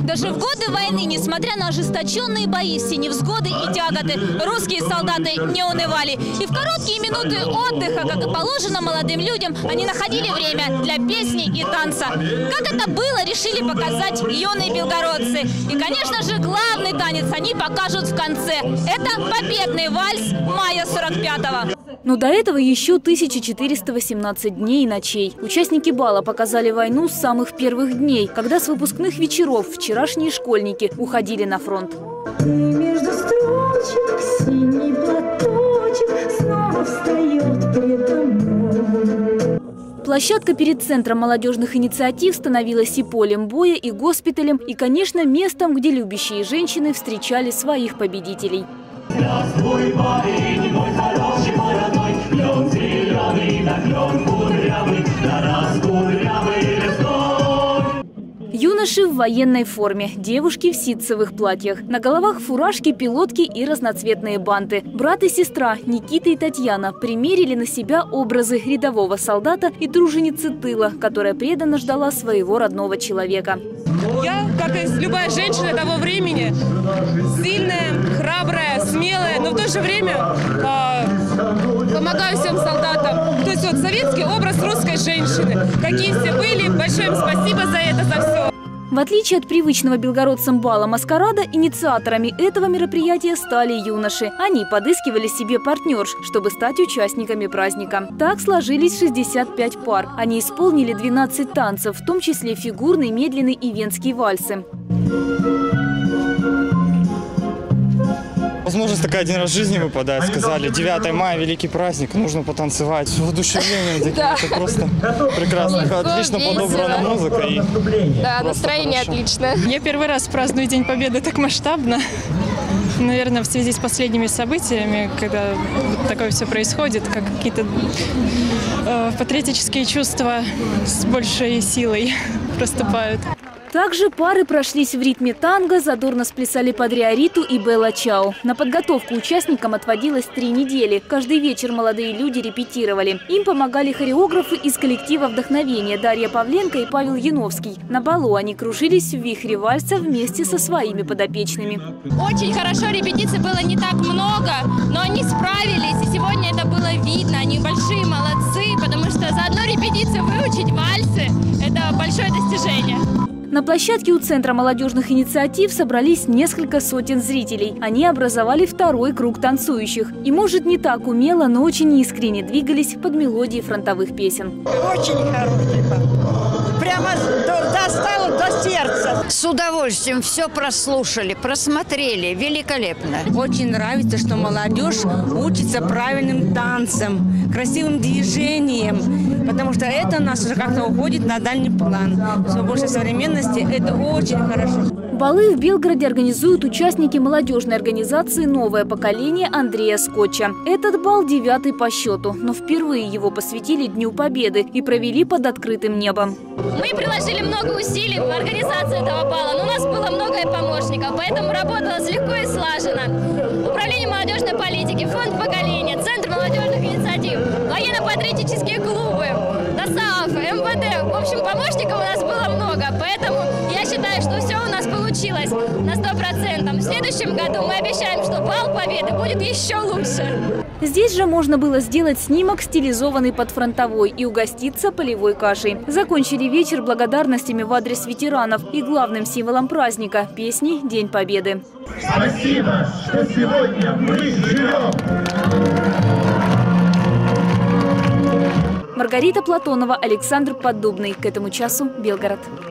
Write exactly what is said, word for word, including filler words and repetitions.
Даже в годы войны, несмотря на ожесточенные бои, все невзгоды и тяготы, русские солдаты не унывали. И в короткие минуты отдыха, как и положено молодым людям, они находили время для песни и танца. Как это было, решили показать юные белгородцы. И, конечно же, главный танец они покажут в конце. Это победный вальс мая сорок пятого. Но до этого еще тысяча четыреста восемнадцать дней и ночей. Участники бала показали войну с самых первых дней, когда с выпускных вечеров вчерашние школьники уходили на фронт. И между строчек синий платочек снова встает предо мной. Площадка перед Центром молодежных инициатив становилась и полем боя, и госпиталем, и, конечно, местом, где любящие женщины встречали своих победителей. Здравствуй, парень, мой хороший, мой родной, клен зеленый, да клен кудрявый, да раз кудрявый лесной. Юноши в военной форме, девушки в ситцевых платьях. На головах фуражки, пилотки и разноцветные банты. Брат и сестра Никита и Татьяна примерили на себя образы рядового солдата и труженицы тыла, которая преданно ждала своего родного человека. Я, как и любая женщина того времени, сильная, храбрая, смелая, но в то же время э, помогаю всем солдатам. То есть вот советский образ русской женщины. Какие все были, большое им спасибо за это, за все. В отличие от привычного белгородцам бала маскарада, инициаторами этого мероприятия стали юноши. Они подыскивали себе партнерш, чтобы стать участниками праздника. Так сложились шестьдесят пять пар. Они исполнили двенадцать танцев, в том числе фигурный, медленный и венские вальсы. Возможность такая один раз в жизни выпадает. Сказали, девятое мая, великий праздник, нужно потанцевать. Воодушевление, да. Это просто прекрасно. Отлично подобрана музыка. И да, настроение хорошо. Отличное. Я первый раз праздную День Победы так масштабно. Наверное, в связи с последними событиями, когда вот такое все происходит, как какие-то э, патриотические чувства с большей силой проступают. Также пары прошлись в ритме танго, задорно сплясали под Риориту и Белла Чао. На подготовку участникам отводилось три недели. Каждый вечер молодые люди репетировали. Им помогали хореографы из коллектива «Вдохновение» Дарья Павленко и Павел Яновский. На балу они кружились в вихре вальса вместе со своими подопечными. Очень хорошо, репетиций было не так много, но они справились. И сегодня это было видно. Они большие молодцы, потому что за одну репетицию выучить вальсы – это большое достижение. На площадке у Центра молодежных инициатив собрались несколько сотен зрителей. Они образовали второй круг танцующих. И, может, не так умело, но очень искренне двигались под мелодии фронтовых песен. Очень хороший был. Прямо достал до сердца. С удовольствием все прослушали, просмотрели. Великолепно. Очень нравится, что молодежь учится правильным танцам, красивым движением. Потому что это у нас уже как-то уходит на дальний план. Все больше современности. Это очень хорошо. Балы в Белгороде организуют участники молодежной организации «Новое поколение» Андрея Скотча. Этот бал девятый по счету, но впервые его посвятили Дню Победы и провели под открытым небом. Мы приложили много усилий в организации этого бала, но у нас было много помощников, поэтому работалось легко и слаженно. Управление молодежной политики, фонд поколения, Центр молодежных инициатив, военно-патриотические клубы, ДОСААФ, эм вэ дэ. В общем, помощников у нас было много, поэтому я считаю, что все у нас получилось на сто процентов. В следующем году мы обещаем, что бал Победы будет еще лучше. Здесь же можно было сделать снимок, стилизованный под фронтовой, и угоститься полевой кашей. Закончили вечер благодарностями в адрес ветеранов и главным символом праздника – песней «День Победы». Спасибо, что сегодня мы живем. Маргарита Платонова, Александр Поддубный. К этому часу Белгород.